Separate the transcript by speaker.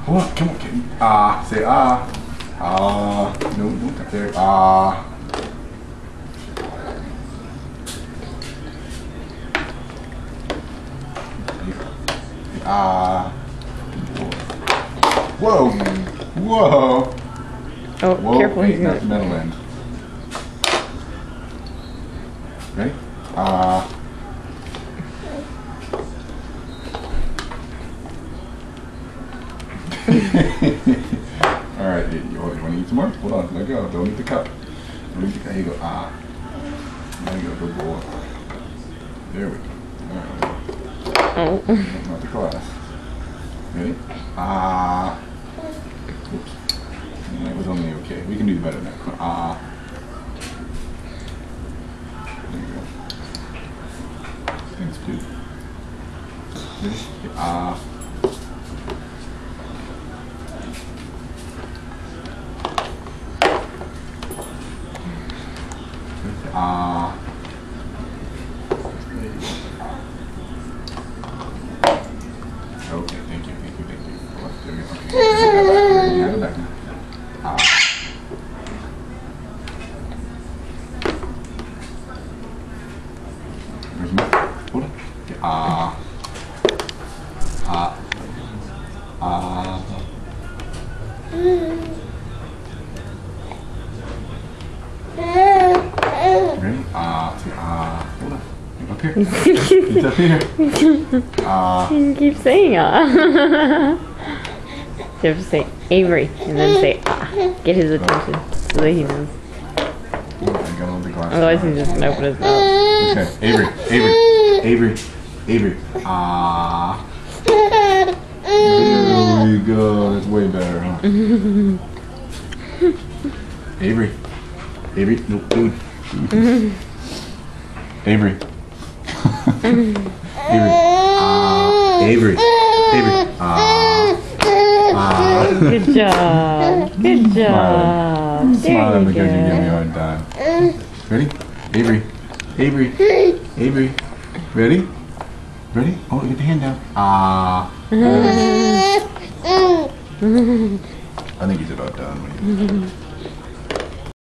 Speaker 1: Hold on, come on, kid. Ah, say ah. Ah. No, don't tap there. Ah. Ah. Whoa. Whoa.
Speaker 2: Oh,
Speaker 1: Whoa.
Speaker 2: careful.
Speaker 1: Wait, not the metal end. Ready? Ah. Alright, you want to eat some more? Hold on, let go. Don't eat the cup. Don't eat the cup. Here you go. Ah. There you go, good boy. There we go. Alright.
Speaker 2: Oh.
Speaker 1: Not the glass. Ready? Ah. Oops. Yeah, it was only okay. We can do better now. Ah. There you go. Thanks, dude. Ready? Ah. Ah. Okay, thank you. Oh, there we go. Okay, go back now. Ah. Where's my? Hold on. Okay. Ah. Ah. Ah. Ready? Ah. Say ah. Hold on. Up here. It's up here. Ah.
Speaker 2: You keep saying ah. So you have to say Avery and then say ah. Get his attention so that he knows.
Speaker 1: I got all the glasses.
Speaker 2: Otherwise he's just gonna open his mouth.
Speaker 1: Okay. Avery. Ah. There we go. That's way better, huh? Avery. No, dude. Avery. Avery.
Speaker 2: Good job. Good job.
Speaker 1: Smiling
Speaker 2: There
Speaker 1: because you give me a
Speaker 2: you
Speaker 1: hard time. Ready? Avery. Ready? Oh, get the hand down. Ah. I think he's about done.